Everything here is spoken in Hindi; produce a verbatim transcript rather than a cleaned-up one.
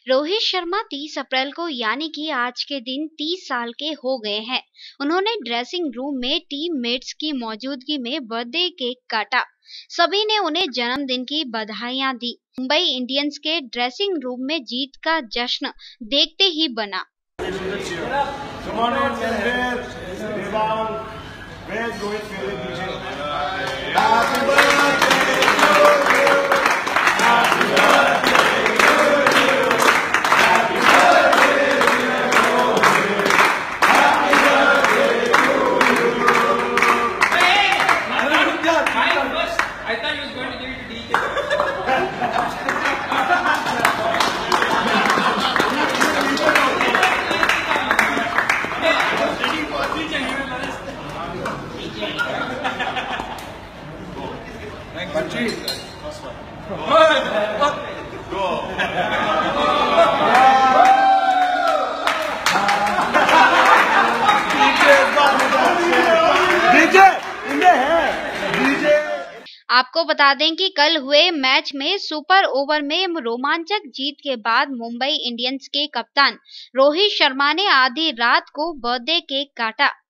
रोहित शर्मा तीस अप्रैल को यानी कि आज के दिन तीस साल के हो गए हैं। उन्होंने ड्रेसिंग रूम में टीम मेट्स की मौजूदगी में बर्थडे केक काटा। सभी ने उन्हें जन्मदिन की बधाइयां दी। मुंबई इंडियंस के ड्रेसिंग रूम में जीत का जश्न देखते ही बना। I thought he was going to give it to D J. आपको बता दें कि कल हुए मैच में सुपर ओवर में रोमांचक जीत के बाद मुंबई इंडियंस के कप्तान रोहित शर्मा ने आधी रात को बर्थडे केक काटा।